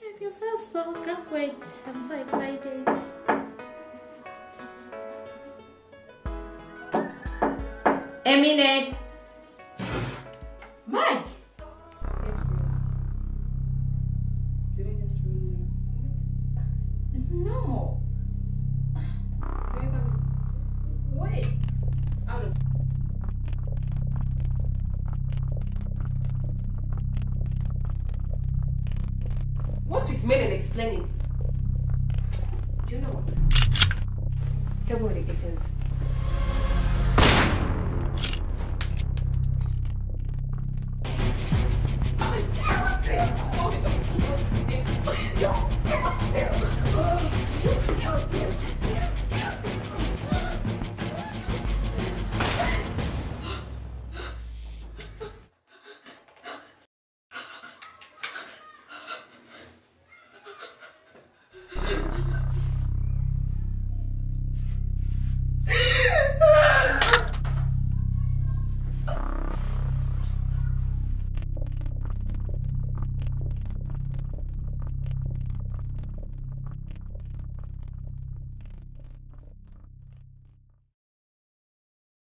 If you say so, can't wait. I'm so excited. Eminette. Mike. Yes, please. Did I just ruin it? No. Wait. Out of. What's with men and explaining? Do you know what? Tell me what it is.